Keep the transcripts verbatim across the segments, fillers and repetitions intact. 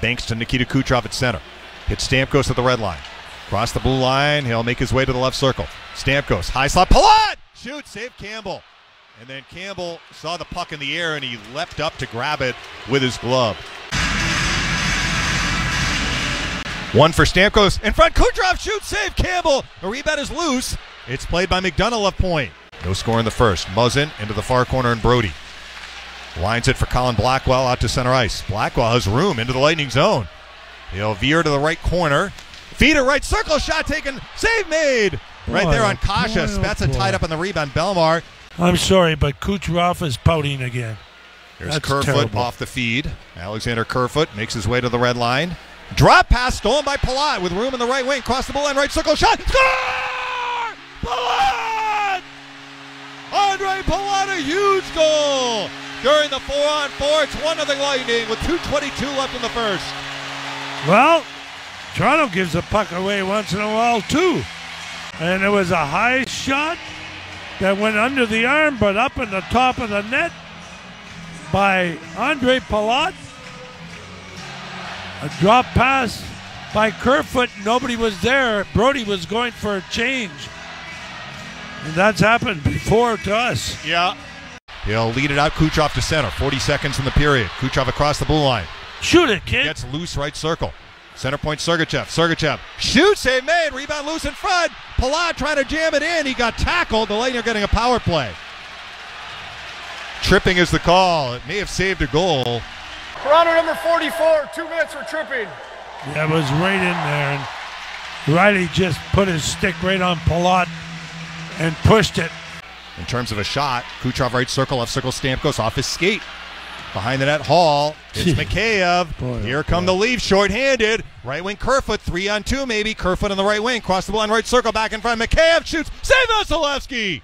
Banks to Nikita Kucherov at center. Hits Stamkos at the red line. Across the blue line, he'll make his way to the left circle. Stamkos, high slot, Palat! Shoots, save Campbell. And then Campbell saw the puck in the air and he leapt up to grab it with his glove. One for Stamkos. In front, Kucherov shoots, save Campbell. The rebound is loose. It's played by McDonough left point. No score in the first. Muzzin into the far corner and Brody. Lines it for Colin Blackwell out to center ice. Blackwell has room into the Lightning zone. He'll veer to the right corner. Feed it right circle, shot taken, save made. Right boy, there on Kasha. Spezza tied up on the rebound. Belmar. I'm sorry, but Kucherov is pouting again. Here's That's Kerfoot terrible. off the feed. Alexander Kerfoot makes his way to the red line. Drop pass stolen by Palat with room in the right wing. Cross the blue line, right circle, shot. Score! Palat! Andre Palat, a huge goal during the four on four. It's one nothing Lightning with two twenty-two left in the first. Well, Toronto gives the puck away once in a while, too. And it was a high shot that went under the arm, but up in the top of the net by Andre Palat. A drop pass by Kerfoot. Nobody was there. Brody was going for a change. And that's happened before to us. Yeah. He'll lead it out. Kucherov to center. forty seconds in the period. Kucherov across the blue line. Shoot it, kid. Gets loose right circle. Center point Sergachev. Sergachev shoots, save made. Rebound loose in front. Palat trying to jam it in. He got tackled. The Lightning are getting a power play. Tripping is the call. It may have saved a goal. Toronto number forty-four, two minutes for tripping. That was right in there. And Riley just put his stick right on Palat and pushed it. In terms of a shot, Kucherov right circle, left circle, Stamkos off his skate. Behind the net, Hall. It's Mikheyev. Boy, Here oh come boy. the Leafs, short-handed. Right wing Kerfoot, three on two maybe. Kerfoot on the right wing. Cross the line, right circle, back in front. Mikheyev shoots. Save Vasilevsky.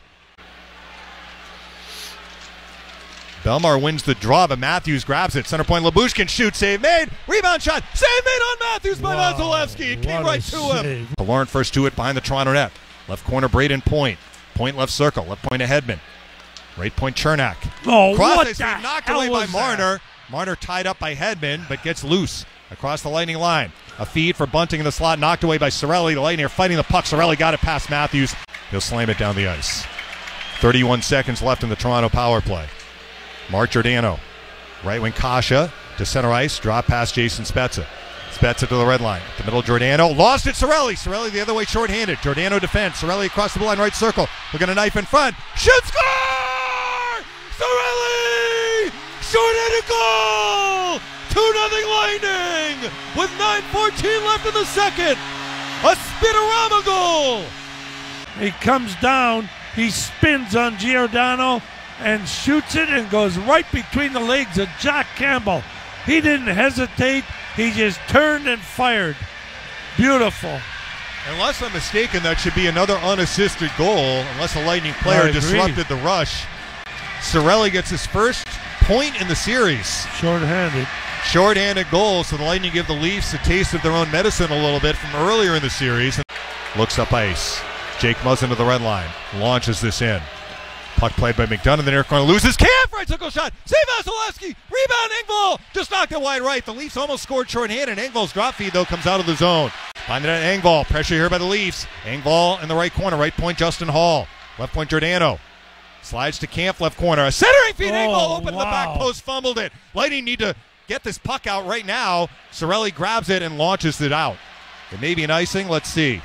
Belmar wins the draw, but Matthews grabs it. Center point, Lyubushkin shoots, save made. Rebound shot, save made on Matthews by Wow, Vasilevsky. It came what a right to him. save. Lauren first to it behind the Toronto net. Left corner, Braden Point. Point left circle, left point to Hedman. Right point, Chernak. Oh, Cross what ice, the knocked hell away by was Marner. that? Marner tied up by Hedman, but gets loose across the Lightning line. A feed for Bunting in the slot, knocked away by Cirelli. The Lightning are fighting the puck. Cirelli got it past Matthews. He'll slam it down the ice. thirty-one seconds left in the Toronto power play. Mark Giordano. Right wing Kasha to center ice. Drop past Jason Spezza. Spezza to the red line. The middle, Giordano. Lost it, Cirelli. Cirelli the other way, short-handed. Giordano defense. Cirelli across the blue line, right circle. We're going to knife in front. Shoot, score! Cirelli! Short-handed goal! two nothing Lightning! With nine fourteen left in the second. A spinorama goal! He comes down, he spins on Giordano and shoots it and goes right between the legs of Jack Campbell. He didn't hesitate. He just turned and fired. Beautiful. Unless I'm mistaken, that should be another unassisted goal, unless a Lightning player disrupted the rush. Cirelli gets his first point in the series. Short-handed. Short-handed goal, so the Lightning give the Leafs a taste of their own medicine a little bit from earlier in the series. Looks up ice. Jake Muzzin to the red line. Launches this in. Puck played by McDonough in the near corner. Loses. Camp! Right circle shot. Save Vasilevsky. Rebound Engvall. Just knocked it wide right. The Leafs almost scored short-handed. Engvall's drop feed, though, comes out of the zone. Find it at Engvall. Pressure here by the Leafs. Engvall in the right corner. Right point, Justin Hall. Left point, Giordano. Slides to Camp, left corner. A centering feed. Oh, Engvall opened wow. the back post. Fumbled it. Lightning need to get this puck out right now. Cirelli grabs it and launches it out. It may be an icing. Let's see.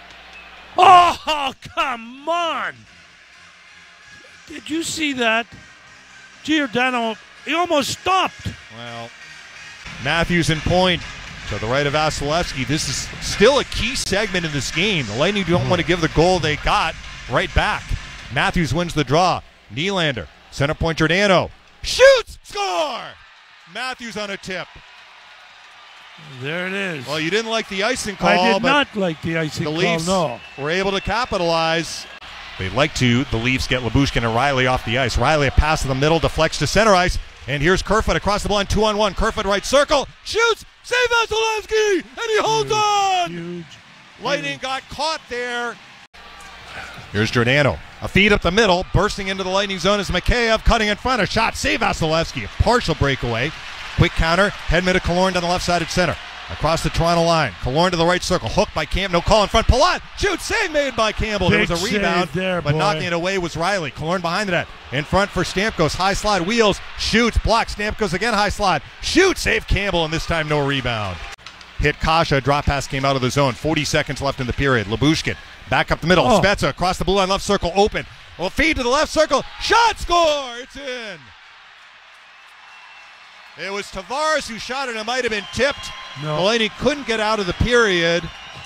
Oh, come on! Did you see that? Giordano, he almost stopped. Well, Matthews in point to the right of Vasilevsky. This is still a key segment in this game. The Lightning don't want to give the goal they got right back. Matthews wins the draw. Nylander, center point, Giordano. Shoots! Score! Matthews on a tip. There it is. Well, you didn't like the icing call, I did but not like the icing the call, Leafs no. were able to capitalize. They'd like to. The Leafs get Lyubushkin and Riley off the ice. Riley a pass to the middle, deflects to center ice, and here's Kerfoot across the line, two on one. Kerfoot right circle, shoots, save Vasilevsky, and he holds Huge, on. Huge. Lightning got caught there. Here's Giordano. A feed up the middle, bursting into the Lightning zone is Mikheyev, cutting in front, a shot, save Vasilevsky, a partial breakaway. Quick counter. Hedman to Killorn down the left side at center. Across the Toronto line. Killorn to the right circle. Hooked by Campbell. No call in front. Palat. Shoot. Save made by Campbell. Big there was a rebound, there, but boy. knocking it away was Riley. Killorn behind the net. In front for Stamkos. High slide. Wheels. Shoots. Blocks. Stamkos again. High slide. Shoot. Save Campbell, and this time no rebound. Hit Kasha. Drop pass came out of the zone. forty seconds left in the period. Lyubushkin back up the middle. Oh. Spezza across the blue line. Left circle. Open. Well, feed to the left circle. Shot. Score. It's in. It was Tavares who shot it. It might have been tipped. No. Mulaney couldn't get out of the period.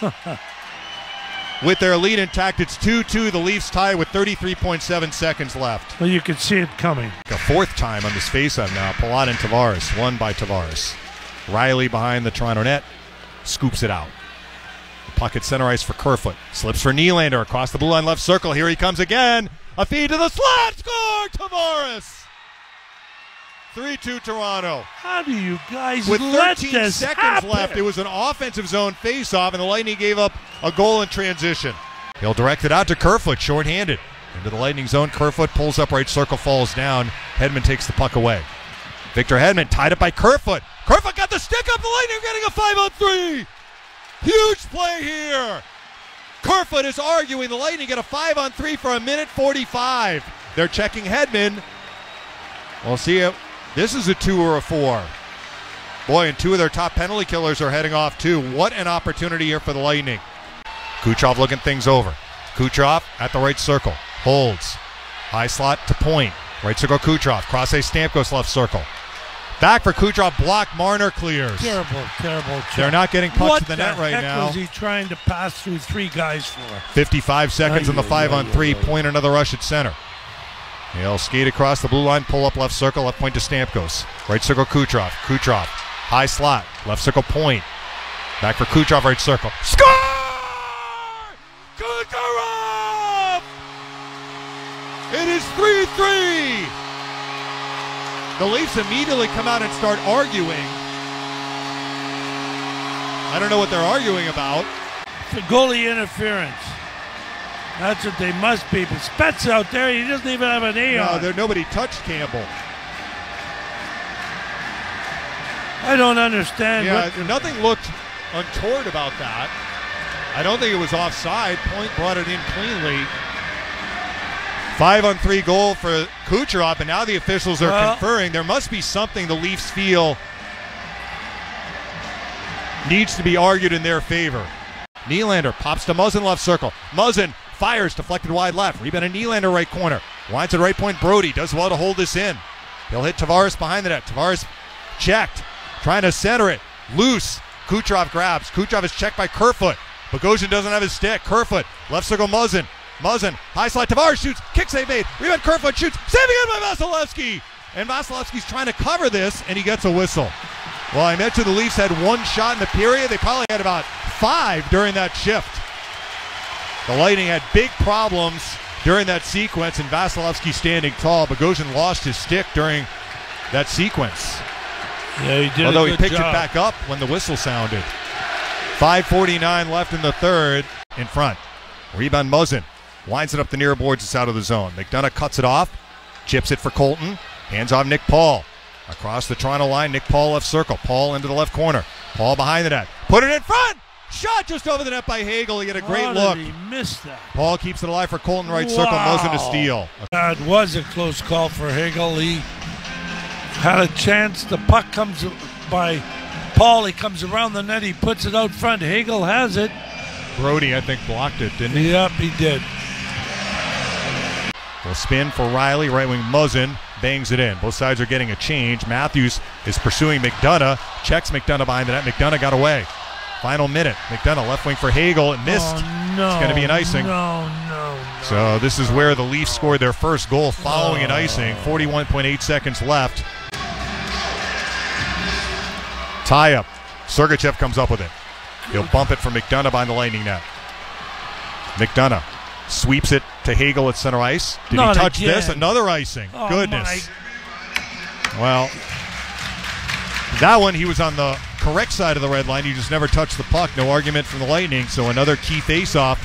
With their lead intact, it's two two. The Leafs tie with thirty-three point seven seconds left. Well, you could see it coming. A fourth time on this faceoff now. Palat and Tavares. Won by Tavares. Riley behind the Toronto net. Scoops it out. The puck at center ice for Kerfoot. Slips for Nylander across the blue line left circle. Here he comes again. A feed to the slot. Score! Tavares! three two Toronto. How do you guys With let thirteen this seconds happen? left, it was an offensive zone faceoff, and the Lightning gave up a goal in transition. He'll direct it out to Kerfoot, shorthanded. Into the Lightning zone, Kerfoot pulls up right circle, falls down. Hedman takes the puck away. Victor Hedman tied up by Kerfoot. Kerfoot got the stick up, the Lightning are getting a five on three. Huge play here. Kerfoot is arguing the Lightning get a five on three for a minute forty-five. They're checking Hedman. We'll see it. This is a two or a four. Boy, and two of their top penalty killers are heading off too. What an opportunity here for the Lightning. Kucherov looking things over. Kucherov at the right circle. Holds. High slot to point. Right circle Kucherov. Cross ice Stamkos left circle. Back for Kucherov. Block. Marner clears. Terrible, terrible. They're not getting pucks what to the, net right heck now. What was he trying to pass through three guys for? fifty-five seconds on the five on three. Point another rush at center. He'll skate across the blue line, pull up left circle, left point to Stamkos. Right circle Kucherov. Kucherov. High slot. Left circle point. Back for Kucherov, right circle. Score! Kucherov! It is three three. The Leafs immediately come out and start arguing. I don't know what they're arguing about. For goalie interference. That's what they must be. But Spets out there, he doesn't even have an A No, on. there nobody touched Campbell. I don't understand. Yeah, what the, nothing looked untoward about that. I don't think it was offside. Point brought it in cleanly. Five on three goal for Kucherov, and now the officials are well, conferring. There must be something the Leafs feel needs to be argued in their favor. Nylander pops to Muzzin left circle. Muzzin fires, deflected wide left. Rebound to Nylander right corner. Winds at right point. Brody does well to hold this in. He'll hit Tavares behind the net. Tavares checked. Trying to center it. Loose. Kucherov grabs. Kucherov is checked by Kerfoot. Bogosian doesn't have his stick. Kerfoot. Left circle Muzzin. Muzzin. High slide. Tavares shoots. Kick save made. Rebound Kerfoot shoots. Saving it by Vasilevsky. And Vasilevsky's trying to cover this, and he gets a whistle. Well, I mentioned the Leafs had one shot in the period. They probably had about five during that shift. The Lightning had big problems during that sequence, and Vasilevsky standing tall. Bogosian lost his stick during that sequence. Yeah, he did. Although a he good picked job. it back up when the whistle sounded. five forty-nine left in the third. In front. Rebound Muzzin. Winds it up the near boards. It's out of the zone. McDonough cuts it off. Chips it for Colton. Hands off Nick Paul. Across the Toronto line, Nick Paul left circle. Paul into the left corner. Paul behind the net. Put it in front! Shot just over the net by Hagel. He had a great How look. did he miss that? Paul keeps it alive for Colton, right Wow. circle. Muzzin to steal. That was a close call for Hagel. He had a chance. The puck comes by Paul. He comes around the net. He puts it out front. Hagel has it. Brody, I think, blocked it, didn't he? Yep, he did. We'll spin for Riley. Right wing Muzzin bangs it in. Both sides are getting a change. Matthews is pursuing McDonough. Checks McDonough behind the net. McDonough got away. Final minute. McDonough left wing for Hagel. It missed. Oh, no. It's going to be an icing. No, no, no. So this is where the Leafs scored their first goal following Oh. an icing. forty-one point eight seconds left. Tie up. Sergachev comes up with it. He'll bump it for McDonough behind the Lightning net. McDonough sweeps it to Hagel at center ice. Did Not he touch again. this? Another icing. Oh, Goodness. Well, that one he was on the correct side of the red line. He just never touched the puck. No argument from the Lightning. So another key faceoff.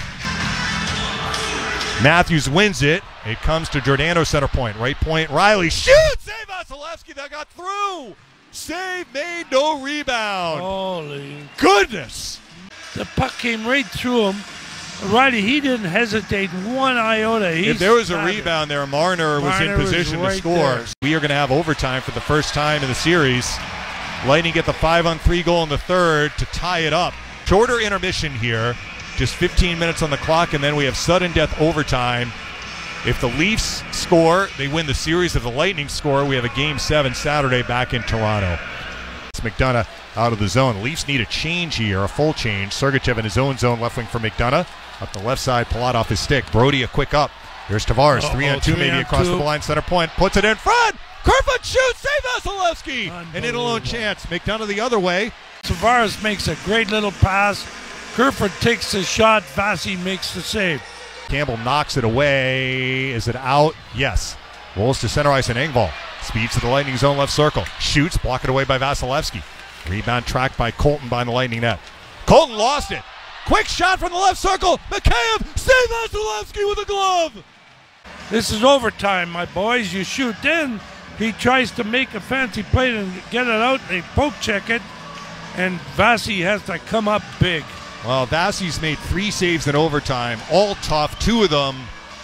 Matthews wins it. It comes to Giordano center point. Right point. Riley shoots. Save Vasilevsky. That got through. Save made, no rebound. Holy Goodness. The puck came right through him. Righty, he didn't hesitate one iota. He if there was a started. rebound there, Marner, was in Marner was position right to score. there. We are going to have overtime for the first time in the series. Lightning get the five on three goal in the third to tie it up. Shorter intermission here, just fifteen minutes on the clock, and then we have sudden death overtime. If the Leafs score, they win the series. If the Lightning score, we have a game seven Saturday back in Toronto. It's McDonough out of the zone. The Leafs need a change here, a full change. Sergachev in his own zone, left wing for McDonough. Up the left side, Palat off his stick. Brody a quick up. Here's Tavares, Uh-oh, three on two, three maybe on across two. the line, center point, puts it in front. Kerfoot shoots, save Vasilevsky, and in a lone chance. McDonough the other way. Tavares makes a great little pass. Kerfoot takes the shot. Vasi makes the save. Campbell knocks it away. Is it out? Yes. Rolls to center ice and Engvall. Speeds to the Lightning zone left circle. Shoots, block it away by Vasilevsky. Rebound tracked by Colton behind the Lightning net. Colton lost it. Quick shot from the left circle. Mikheyev save Vasilevsky with a glove. This is overtime, my boys. You shoot in. He tries to make a fancy play and get it out. They poke check it. And Vasi has to come up big. Well, Vasi's made three saves in overtime, all tough. Two of them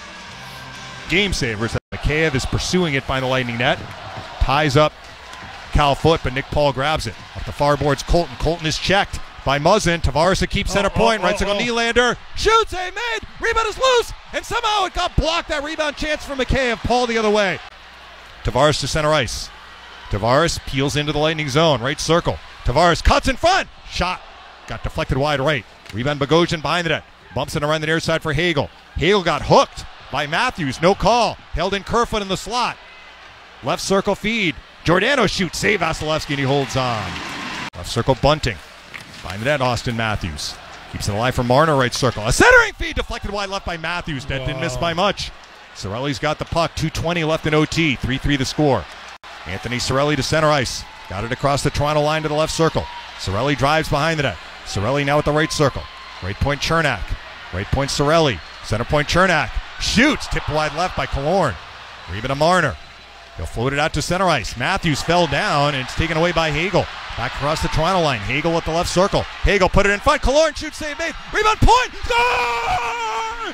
game savers. Mikheyev is pursuing it by the Lightning net. Ties up Cal Foot, but Nick Paul grabs it. Up the far boards, Colton. Colton is checked by Muzzin. Tavares to keep center Oh, point. oh, Right oh, circle, oh. Nylander. Shoots, a made. Rebound is loose. And somehow it got blocked. That rebound chance for Mikheyev. Paul the other way. Tavares to center ice. Tavares peels into the Lightning zone. Right circle. Tavares cuts in front. Shot. Got deflected wide right. Rebound Bogosian behind the net. Bumps it around the near side for Hagel. Hagel got hooked by Matthews. No call. Held in Kerfoot in the slot. Left circle feed. Giordano shoots. Save Vasilevsky and he holds on. Left circle Bunting. Behind the net, Austin Matthews. Keeps it alive for Marner, right circle. A centering feed deflected wide left by Matthews. That didn't miss by much. Cirelli's got the puck. two twenty left in O T. three three the score. Anthony Cirelli to center ice. Got it across the Toronto line to the left circle. Cirelli drives behind the net. Cirelli now at the right circle. Right point Chernak. Right point Cirelli. Center point Chernak. Shoots. Tipped wide left by Killorn. Rebound to Marner. He'll float it out to center ice. Matthews fell down and it's taken away by Hagel. Back across the Toronto line. Hagel at the left circle. Hagel put it in front. Killorn shoots, save made. Rebound point. Score!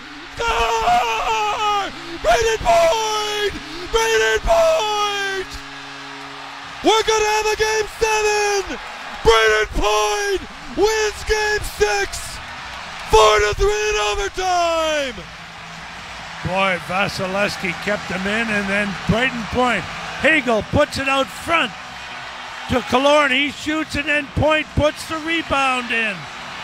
Score! Brayden Point! Brayden Point! We're going to have a game seven! Brayden Point wins game six! Four to three in overtime! Boy, Vasilevsky kept him in, and then Brayden Point. Hagel puts it out front to Killorn. He shoots, and then Point puts the rebound in.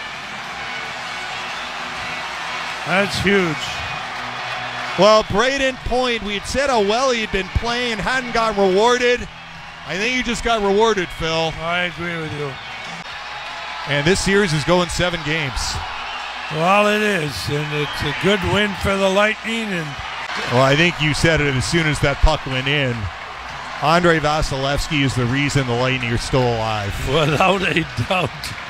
That's huge. Well, Brayden Point, we had said how well he had been playing, hadn't got rewarded. I think he just got rewarded, Phil. I agree with you. And this series is going seven games. Well, it is, and it's a good win for the Lightning. And Well, I think you said it as soon as that puck went in. Andrei Vasilevsky is the reason the Lightning are still alive. without a doubt.